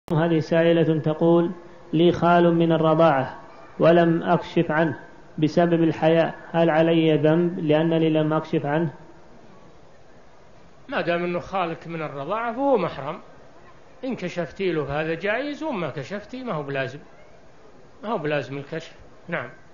هذه سائلة تقول: لي خال من الرضاعة ولم أكشف عنه بسبب الحياء، هل علي ذنب لأنني لم أكشف عنه؟ ما دام أنه خالك من الرضاعة فهو محرم، إن كشفتي له هذا جائز، وما كشفتي ما هو بلازم الكشف. نعم.